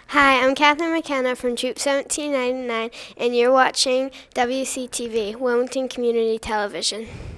Hi, I'm Catherine McKenna from Troop 1799, and you're watching WCTV, Wilmington Community Television.